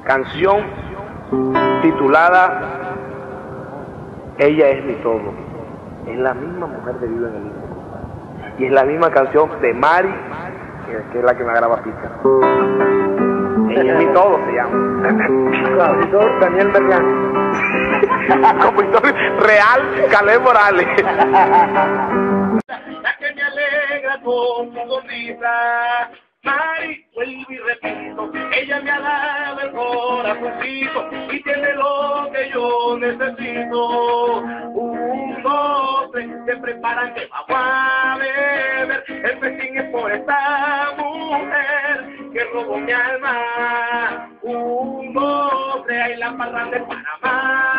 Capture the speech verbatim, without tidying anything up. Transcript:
Canción titulada Ella es mi todo. Es la misma mujer de Viva en el Limbo. Y es la misma canción de Mari, que es la que me graba Pica. Ella es mi todo se llama. Compositor Daniel Berlán. Compositor real Caleb Morales. La que me alegra con su sonrisa. Mari, vuelvo y repito, ella me ha dado el corazoncito y tiene lo que yo necesito. Un, dos, tres, se preparan que vamos a beber. El festín es por esta mujer que robó mi alma. Un, dos, tres, hay la parranda de Panamá.